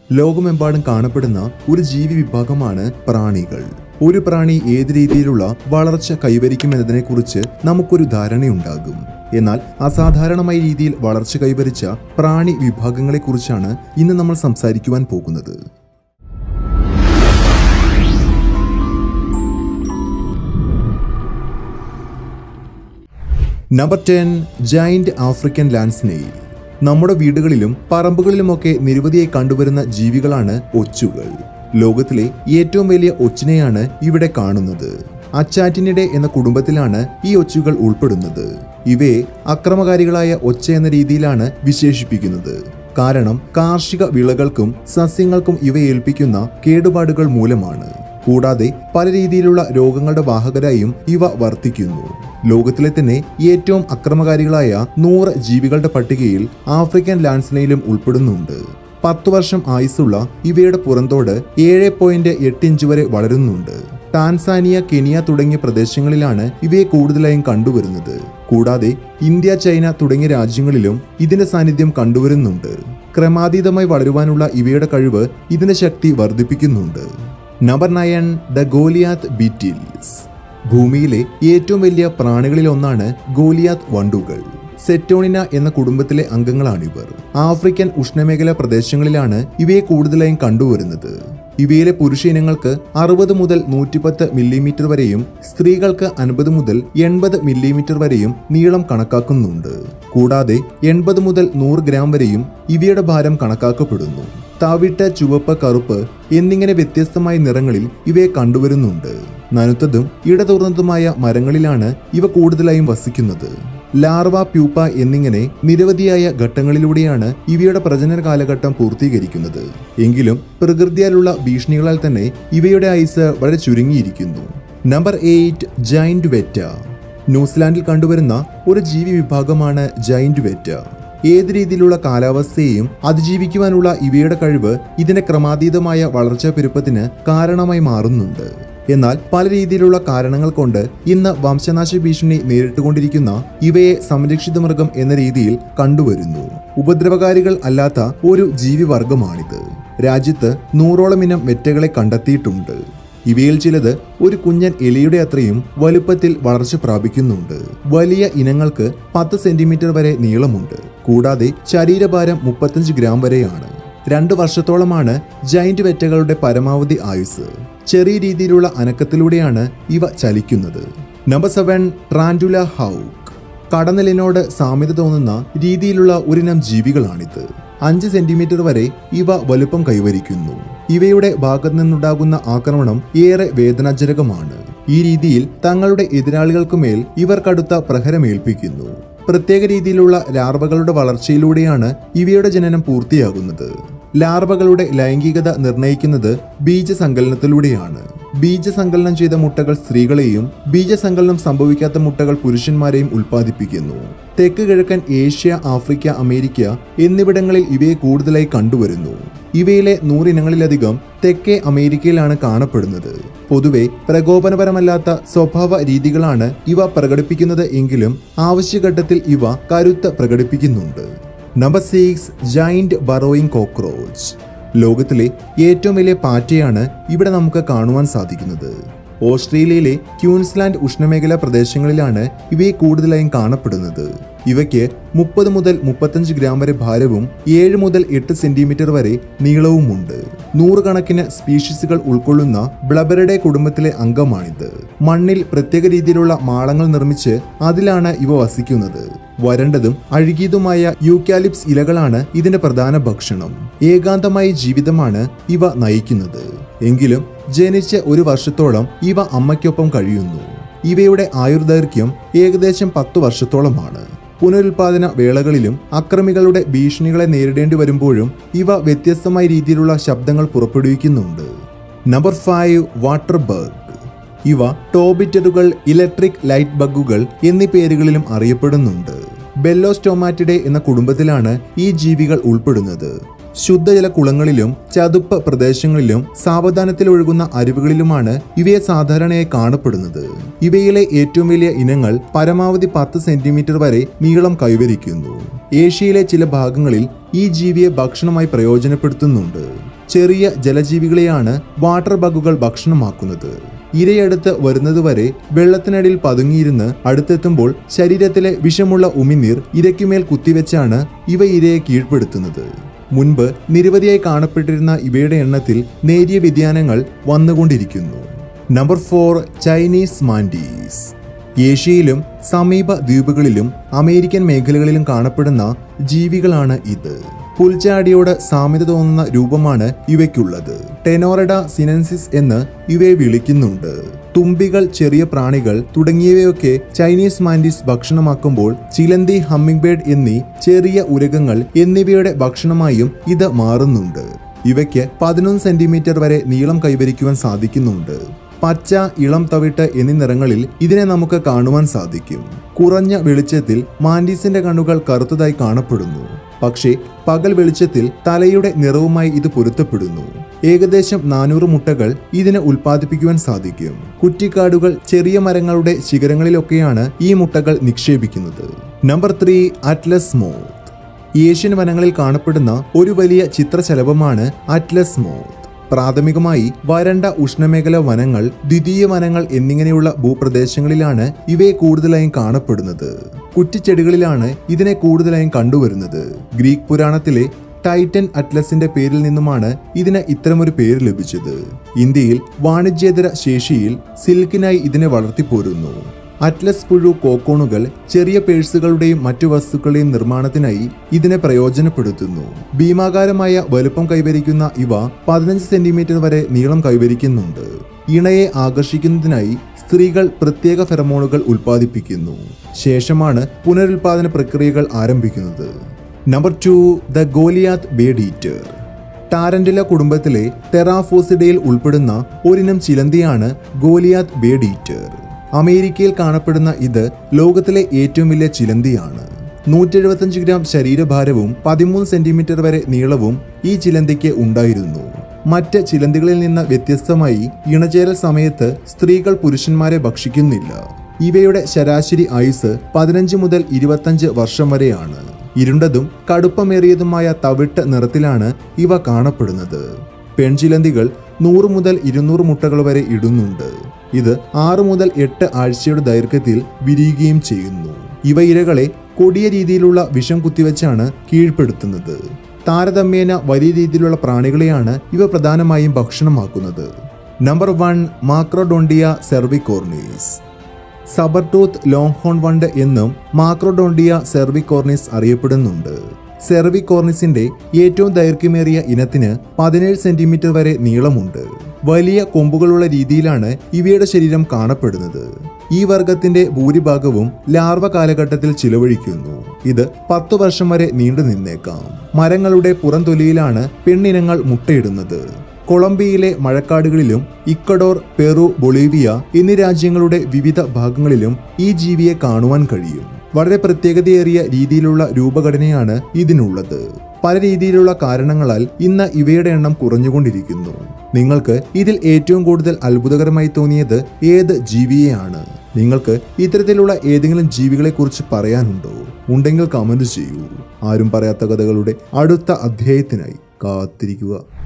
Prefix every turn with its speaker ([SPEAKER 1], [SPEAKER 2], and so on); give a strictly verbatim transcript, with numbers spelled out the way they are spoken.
[SPEAKER 1] ലോകമെമ്പാടും കാണപ്പെടുന്ന ഒരു ജീവി വിഭാഗമാണ് പ്രാണികൾ. ഒരു പ്രാണി ഏത് രീതിയിലുള്ള വളർച്ച കൈവരിക്കുമെന്നതിനെക്കുറിച്ച് നമുക്കൊരു ധാരണയുണ്ടാകും. എന്നാൽ അസാധാരണമായ രീതിയിൽ വളർച്ച കൈവരിച്ച പ്രാണി വിഭാഗങ്ങളെക്കുറിച്ചാണ് ഇന്ന് നമ്മൾ സംസാരിക്കുവാൻ പോകുന്നത്. Number ten, giant African land snail. നമ്മുടെ വീടുകളിലും പറമ്പുകളിലുമൊക്കെ നിരവധിയായി കണ്ടുവരുന്ന ജീവികളാണ് ഒച്ചുകൾ. ലോകത്തിലെ ഏറ്റവും വലിയ ഒച്ചിനെയാണ് ഇവിടെ കാണുന്നത്. അച്ചാറ്റിനിഡെ എന്ന കുടുംബത്തിലാണ് ഈ ഒച്ചുകൾ ഉൾപ്പെടുന്നത്. ഇവയെ അക്രമകാരികളായ ഒച്ച എന്ന രീതിയിലാണ് വിശേഷിപ്പിക്കുന്നത്. കാരണം കാർഷിക വിളകൾക്കും സസ്യങ്ങൾക്കും ഇവ ഏൽപ്പിക്കുന്ന കേടുപാടുകൾ മൂലമാണ്. കൂടാതെ പല രീതിയിലുള്ള രോഗങ്ങളുടെ വാഹകരായും ഇവ വർത്തിക്കുന്നു. ലോകത്തിലെ തന്നെ ഏറ്റവും അക്രമകാരികളായ നൂറ് ജീവികളുടെ പട്ടികയിൽ ആഫ്രിക്കൻ ലാൻഡ് സ്നെയിലും ഉൾപ്പെടുന്നുണ്ട്. പത്തു വർഷം ആയുസ്സുള്ള ഇവയുടെ പുറന്തോട് ഏഴ് പോയിന്റ് എട്ട് ഇഞ്ച് വരെ വളരുന്നുണ്ട്. ടാൻസാനിയ, കെനിയ തുടങ്ങിയ പ്രദേശങ്ങളിലാണ് ഇവയെ കൂടുതലായും കണ്ടുവരുന്നത്. കൂടാതെ ഇന്ത്യ, ചൈന തുടങ്ങിയ രാജ്യങ്ങളിലും ഇതിന്റെ സാന്നിധ്യം കണ്ടുവരുന്നുണ്ട്. ക്രമാതീതമായി വളരുവാനുള്ള ഇവയുടെ കഴിവ് ഇതിന്റെ ശക്തി വർദ്ധിപ്പിക്കുന്നുണ്ട്. Number nine, the Goliath beetles. ഭൂമിയിലെ ഏറ്റവും വലിയ പ്രാണികളിലൊന്നാണ് ഗോലിയാത്ത് വണ്ടുകൾ. സെറ്റോണിന എന്ന കുടുംബത്തിലെ അംഗങ്ങളാണിവർ. ആഫ്രിക്കൻ ഉഷ്ണമേഖലാ പ്രദേശങ്ങളിലാണ് ഇവയെ കൂടുതലായും കണ്ടുവരുന്നത്. ഇവയിലെ പുരുഷ ഇനങ്ങൾക്ക് അറുപത് മുതൽ നൂറ്റിപ്പത്ത് മില്ലിമീറ്റർ വരെയും സ്ത്രീകൾക്ക് അൻപത് മുതൽ എൺപത് മില്ലിമീറ്റർ വരെയും നീളം കണക്കാക്കുന്നുണ്ട്. കൂടാതെ എൺപത് മുതൽ നൂറ് ഗ്രാം വരെയും ഇവയുടെ ഭാരം കണക്കാക്കപ്പെടുന്നു. തവിട്ട്, ചുവപ്പ്, കറുപ്പ് എന്നിങ്ങനെ വ്യത്യസ്തമായ നിറങ്ങളിൽ ഇവയെ കണ്ടുവരുന്നുണ്ട്. നനുത്തതും ഇടതുറന്നതുമായ മരങ്ങളിലാണ് ഇവ കൂടുതലായും വസിക്കുന്നത്. ലാർവ, പ്യൂപ്പ എന്നിങ്ങനെ നിരവധിയായ ഘട്ടങ്ങളിലൂടെയാണ് ഇവയുടെ പ്രജനന കാലഘട്ടം പൂർത്തീകരിക്കുന്നത്. എങ്കിലും പ്രകൃതിയാലുള്ള ഭീഷണികളാൽ തന്നെ ഇവയുടെ ആയുസ് വളരെ ചുരുങ്ങിയിരിക്കുന്നു. Number eight, giant weta. ന്യൂസിലാൻഡിൽ കണ്ടുവരുന്ന ഒരു ജീവി വിഭാഗമാണ് ജയന്റ് വെറ്റ. ഏത് രീതിയിലുള്ള കാലാവസ്ഥയെയും അതിജീവിക്കുവാനുള്ള ഇവയുടെ കഴിവ് ഇതിന്റെ ക്രമാതീതമായ വളർച്ചാ പെരുപ്പത്തിന് കാരണമായി മാറുന്നുണ്ട്. എന്നാൽ പല രീതിയിലുള്ള കാരണങ്ങൾ കൊണ്ട് ഇന്ന് വംശനാശ ഭീഷണി നേരിട്ടുകൊണ്ടിരിക്കുന്ന ഇവയെ സംരക്ഷിത മൃഗം എന്ന രീതിയിൽ കണ്ടുവരുന്നു. ഉപദ്രവകാരികൾ അല്ലാത്ത ഒരു ജീവിവർഗമാണിത്. രാജ്യത്ത് നൂറോളം ഇനം വെറ്റകളെ കണ്ടെത്തിയിട്ടുണ്ട്. ഇവയിൽ ചിലത് ഒരു കുഞ്ഞൻ എലിയുടെ അത്രയും വലുപ്പത്തിൽ വളർച്ച പ്രാപിക്കുന്നുണ്ട്. വലിയ ഇനങ്ങൾക്ക് പത്ത് സെന്റിമീറ്റർ വരെ നീളമുണ്ട്. കൂടാതെ ശരീരഭാരം മുപ്പത്തഞ്ച് ഗ്രാം വരെയാണ്. രണ്ടു വർഷത്തോളമാണ് ജയന്റ് വെറ്റകളുടെ പരമാവധി ആയുസ്. ചെറിയ രീതിയിലുള്ള അനക്കത്തിലൂടെയാണ് ഇവ ചലിക്കുന്നത്. Number seven, ടാറാന്റുല ഹൗക്ക്. കടന്നലിനോട് സാമ്യത തോന്നുന്ന രീതിയിലുള്ള ഒരിനം ജീവികളാണിത്. അഞ്ച് സെന്റിമീറ്റർ വരെ ഇവ വലുപ്പം കൈവരിക്കുന്നു. ഇവയുടെ ഭാഗത്തു നിന്നുണ്ടാകുന്ന ആക്രമണം ഏറെ വേദനാജനകമാണ്. ഈ രീതിയിൽ തങ്ങളുടെ എതിരാളികൾക്കുമേൽ ഇവർ കടുത്ത പ്രഹരമേൽപ്പിക്കുന്നു. പ്രത്യേക രീതിയിലുള്ള ലാർവകളുടെ വളർച്ചയിലൂടെയാണ് ഇവയുടെ ജനനം പൂർത്തിയാകുന്നത്. ലാർവകളുടെ ലൈംഗികത നിർണ്ണയിക്കുന്നത് ബീജസങ്കലനത്തിലൂടെയാണ്. ബീജസങ്കലനം ചെയ്ത മുട്ടകൾ സ്ത്രീകളെയും ബീജസങ്കലനം സംഭവിക്കാത്ത മുട്ടകൾ പുരുഷന്മാരെയും ഉൽപ്പാദിപ്പിക്കുന്നു. തെക്ക് കിഴക്കൻ ഏഷ്യ, ആഫ്രിക്ക, അമേരിക്ക എന്നിവിടങ്ങളിൽ ഇവയെ കൂടുതലായി കണ്ടുവരുന്നു. ഇവയിലെ നൂറിനങ്ങളിലധികം തെക്കേ അമേരിക്കയിലാണ് കാണപ്പെടുന്നത്. പൊതുവെ പ്രകോപനപരമല്ലാത്ത സ്വഭാവ രീതികളാണ് ഇവ പ്രകടിപ്പിക്കുന്നത് എങ്കിലും ആവശ്യഘട്ടത്തിൽ ഇവ കരുത്ത് പ്രകടിപ്പിക്കുന്നുണ്ട്. Number six, giant burrowing cockroach. ലോകത്തിലെ ഏറ്റവും വലിയ പാറ്റയാണ് ഇവിടെ നമുക്ക് കാണുവാൻ സാധിക്കുന്നത്. ഓസ്ട്രേലിയയിലെ ക്യൂൻസ്ലാൻഡ് ഉഷ്ണമേഖലാ പ്രദേശങ്ങളിലാണ് ഇവയെ കൂടുതലായും കാണപ്പെടുന്നത്. ഇവയ്ക്ക് മുപ്പത് മുതൽ മുപ്പത്തഞ്ച് ഗ്രാം വരെ ഭാരവും ഏഴ് മുതൽ എട്ട് സെന്റിമീറ്റർ വരെ നീളവുമുണ്ട്. നൂറുകണക്കിന് സ്പീഷീസുകൾ ഉൾക്കൊള്ളുന്ന ബ്ലബറിഡെ കുടുംബത്തിലെ അംഗമാണിത്. മണ്ണിൽ പ്രത്യേക രീതിയിലുള്ള മാളങ്ങൾ നിർമ്മിച്ച് അതിലാണ് ഇവ വസിക്കുന്നത്. വരണ്ടതും അഴുകിയതുമായ യൂക്കാലിപ്സ് ഇലകളാണ് ഇതിന്റെ പ്രധാന ഭക്ഷണം. ഏകാന്തമായ ജീവിതമാണ് ഇവ നയിക്കുന്നത്. എങ്കിലും ജനിച്ച ഒരു വർഷത്തോളം ഇവ അമ്മയ്ക്കൊപ്പം കഴിയുന്നു. ഇവയുടെ ആയുർദൈർഘ്യം ഏകദേശം പത്തു വർഷത്തോളമാണ്. പുനരുൽപാദന വേളകളിലും അക്രമികളുടെ ഭീഷണികളെ നേരിടേണ്ടി വരുമ്പോഴും ഇവ വ്യത്യസ്തമായ രീതിയിലുള്ള ശബ്ദങ്ങൾ പുറപ്പെടുവിക്കുന്നുണ്ട്. Number five, water bug. ഇവ ടോബിറ്ററുകൾ, ഇലക്ട്രിക് ലൈറ്റ് ബഗ്ഗുകൾ എന്നീ പേരുകളിലും അറിയപ്പെടുന്നുണ്ട്. ബെല്ലോസ്റ്റോമാറ്റിഡെ എന്ന കുടുംബത്തിലാണ് ഈ ജീവികൾ ഉൾപ്പെടുന്നത്. ശുദ്ധജല കുളങ്ങളിലും ചതുപ്പ് പ്രദേശങ്ങളിലും സാവധാനത്തിൽ ഒഴുകുന്ന അരുവികളിലുമാണ് ഇവയെ സാധാരണയായി കാണപ്പെടുന്നത്. ഇവയിലെ ഏറ്റവും വലിയ ഇനങ്ങൾ പരമാവധി പത്ത് സെന്റിമീറ്റർ വരെ നീളം കൈവരിക്കുന്നു. ഏഷ്യയിലെ ചില ഭാഗങ്ങളിൽ ഈ ജീവിയെ ഭക്ഷണമായി പ്രയോജനപ്പെടുത്തുന്നുണ്ട്. ചെറിയ ജലജീവികളെയാണ് വാട്ടർ ബഗുകൾ ഭക്ഷണമാക്കുന്നത്. ഇരയടുത്ത് വരുന്നതുവരെ വെള്ളത്തിനടിയിൽ പതുങ്ങിയിരുന്ന് അടുത്തെത്തുമ്പോൾ ശരീരത്തിലെ വിഷമുള്ള ഉമിനീർ ഇരയ്ക്കുമേൽ കുത്തിവെച്ചാണ് ഇവ ഇരയെ കീഴ്പ്പെടുത്തുന്നത്. മുൻപ് നിരവധിയായി കാണപ്പെട്ടിരുന്ന ഇവയുടെ എണ്ണത്തിൽ നേരിയ വ്യതിയാനങ്ങൾ വന്നുകൊണ്ടിരിക്കുന്നു. Number four, Chinese mantis. ഏഷ്യയിലും സമീപ ദ്വീപുകളിലും അമേരിക്കൻ മേഖലകളിലും കാണപ്പെടുന്ന ജീവികളാണ് ഇത്. പുൽച്ചാടിയോട് സാമ്യത തോന്നുന്ന രൂപമാണ് ഇവയ്ക്കുള്ളത്. ടെനോറഡ സിനൻസിസ് എന്ന് ഇവയെ വിളിക്കുന്നുണ്ട്. തുമ്പികൾ, ചെറിയ പ്രാണികൾ തുടങ്ങിയവയൊക്കെ ചൈനീസ് മാൻഡീസ് ഭക്ഷണമാക്കുമ്പോൾ ചിലന്തി, ഹമ്മിംഗ് ബേർഡ് എന്നീ ചെറിയ ഉരകങ്ങൾ എന്നിവയുടെ ഭക്ഷണമായും ഇത് മാറുന്നുണ്ട്. ഇവയ്ക്ക് പതിനൊന്ന് സെന്റിമീറ്റർ വരെ നീളം കൈവരിക്കുവാൻ സാധിക്കുന്നുണ്ട്. പച്ച, ഇളം തവിട്ട് എന്നീ നിറങ്ങളിൽ ഇതിനെ നമുക്ക് കാണുവാൻ സാധിക്കും. കുറഞ്ഞ വെളിച്ചത്തിൽ മാൻഡീസിന്റെ കണ്ണുകൾ കറുത്തതായി കാണപ്പെടുന്നു. പക്ഷേ പകൽ വെളിച്ചത്തിൽ തലയുടെ നിറവുമായി ഇത് പൊരുത്തപ്പെടുന്നു. ഏകദേശം നാനൂറ് മുട്ടകൾ ഇതിന് ഉൽപ്പാദിപ്പിക്കുവാൻ സാധിക്കും. കുറ്റിക്കാടുകൾ, ചെറിയ മരങ്ങളുടെ ശിഖരങ്ങളിലൊക്കെയാണ് ഈ മുട്ടകൾ നിക്ഷേപിക്കുന്നത്. Number three, atlas moth. Asian വനങ്ങളിൽ കാണപ്പെടുന്ന ഒരു വലിയ ചിത്രശലഭമാണ് അറ്റ്ലസ് മോത്ത്. പ്രാഥമികമായി വരണ്ട ഉഷ്ണമേഖല വനങ്ങൾ, ദ്വിതീയ വനങ്ങൾ എന്നിങ്ങനെയുള്ള ഭൂപ്രദേശങ്ങളിലാണ് ഇവയെ കൂടുതലായും കാണപ്പെടുന്നത്. കുറ്റിച്ചെടികളിലാണ് ഇതിനെ കൂടുതലായും കണ്ടുവരുന്നത്. ഗ്രീക്ക് പുരാണത്തിലെ ടൈറ്റൻ അറ്റ്ലസിന്റെ പേരിൽ നിന്നുമാണ് ഇതിന് ഇത്തരമൊരു പേര് ലഭിച്ചത്. ഇന്ത്യയിൽ വാണിജ്യേതര ശേഷിയിൽ സിൽക്കിനായി ഇതിനെ വളർത്തിപ്പോരുന്നു. അറ്റ്ലസ് പുഴു കോക്കോണുകൾ, ചെറിയ പേഴ്സുകളുടെയും മറ്റു വസ്തുക്കളുടെയും നിർമ്മാണത്തിനായി ഇതിനെ പ്രയോജനപ്പെടുത്തുന്നു. ഭീമാകാരമായ വലുപ്പം കൈവരിക്കുന്ന ഇവ പതിനഞ്ച് സെന്റിമീറ്റർ വരെ നീളം കൈവരിക്കുന്നുണ്ട്. ഇണയെ ആകർഷിക്കുന്നതിനായി സ്ത്രീകൾ പ്രത്യേക ഫെറമോണുകൾ ഉൽപ്പാദിപ്പിക്കുന്നു. ശേഷമാണ് പുനരുൽപാദന പ്രക്രിയകൾ ആരംഭിക്കുന്നത്. Number two, the goliath bird eater. Tarantula കുടുംബത്തിലെ തെറാഫോസിഡയിൽ ഉൾപ്പെടുന്ന ഒരിനം ചിലന്തിയാണ് ഗോലിയാത്ത് ബേഡ് ഈറ്റർ. അമേരിക്കയിൽ കാണപ്പെടുന്ന ഇത് ലോകത്തിലെ ഏറ്റവും വലിയ ചിലന്തിയാണ്. നൂറ്റി എഴുപത്തഞ്ച് ഗ്രാം ശരീരഭാരവും പതിമൂന്ന് സെന്റിമീറ്റർ വരെ നീളവും ഈ ചിലന്തിക്ക് ഉണ്ടായിരുന്നു. മറ്റ് ചിലന്തികളിൽ നിന്ന് വ്യത്യസ്തമായി ഇണചേരൽ സമയത്ത് സ്ത്രീകൾ പുരുഷന്മാരെ ഭക്ഷിക്കുന്നില്ല. ഇവയുടെ ശരാശരി ആയുസ് പതിനഞ്ച് മുതൽ ഇരുപത്തഞ്ച് വർഷം വരെയാണ്. ഇരുണ്ടതും കടുപ്പമേറിയതുമായ തവിട്ട് നിറത്തിലാണ് ഇവ കാണപ്പെടുന്നത്. പെൺചിലന്തികൾ നൂറ് മുതൽ ഇരുന്നൂറ് മുട്ടകൾ വരെ ഇടുന്നുണ്ട്. ഇത് ആറ് മുതൽ എട്ട് ആഴ്ചയുടെ ദൈർഘ്യത്തിൽ വിരിയുകയും ചെയ്യുന്നു. ഇവ ഇരകളെ കൊടിയ രീതിയിലുള്ള വിഷം കുത്തിവെച്ചാണ് കീഴ്പ്പെടുത്തുന്നത്. താരതമ്യേന വലിയ രീതിയിലുള്ള പ്രാണികളെയാണ് ഇവ പ്രധാനമായും ഭക്ഷണമാക്കുന്നത്. Number one, macrodontia cervicornis. Sabretooth long horn വണ്ട് എന്നും മാക്രോഡോണ്ടിയ സെർവിക്കോർണീസ് അറിയപ്പെടുന്നുണ്ട്. സെർവിക്കോർണിസിന്റെ ഏറ്റവും ദൈർഘ്യമേറിയ ഇനത്തിന് പതിനേഴ് സെന്റിമീറ്റർ വരെ നീളമുണ്ട്. വലിയ കൊമ്പുകളുള്ള രീതിയിലാണ് ഇവയുടെ ശരീരം കാണപ്പെടുന്നത്. ഈ വർഗത്തിന്റെ ഭൂരിഭാഗവും ലാർവ കാലഘട്ടത്തിൽ ചിലവഴിക്കുന്നു. ഇത് പത്തു വർഷം വരെ നീണ്ടു നിന്നേക്കാം. മരങ്ങളുടെ പുറംതൊലിയിലാണ് പെണ്ണിനങ്ങൾ മുട്ടയിടുന്നത്. കൊളംബിയയിലെ മഴക്കാടുകളിലും ഇക്വഡോർ, പെറു, ബൊളീവിയ എന്നീ രാജ്യങ്ങളുടെ വിവിധ ഭാഗങ്ങളിലും ഈ ജീവിയെ കാണുവാൻ കഴിയും. വളരെ പ്രത്യേകതയേറിയ രീതിയിലുള്ള രൂപഘടനയാണ് ഇതിനുള്ളത്. പല രീതിയിലുള്ള കാരണങ്ങളാൽ ഇന്ന് ഇവയുടെ എണ്ണം കുറഞ്ഞുകൊണ്ടിരിക്കുന്നു. നിങ്ങൾക്ക് ഇതിൽ ഏറ്റവും കൂടുതൽ അത്ഭുതകരമായി തോന്നിയത് ഏത് ജീവിയെയാണ്? നിങ്ങൾക്ക് ഇത്തരത്തിലുള്ള ഏതെങ്കിലും ജീവികളെ കുറിച്ച് പറയാനുണ്ടോ? ഉണ്ടെങ്കിൽ കമന്റ് ചെയ്യൂ. ആരും പറയാത്ത കഥകളുടെ അടുത്ത അധ്യായത്തിനായി കാത്തിരിക്കുക.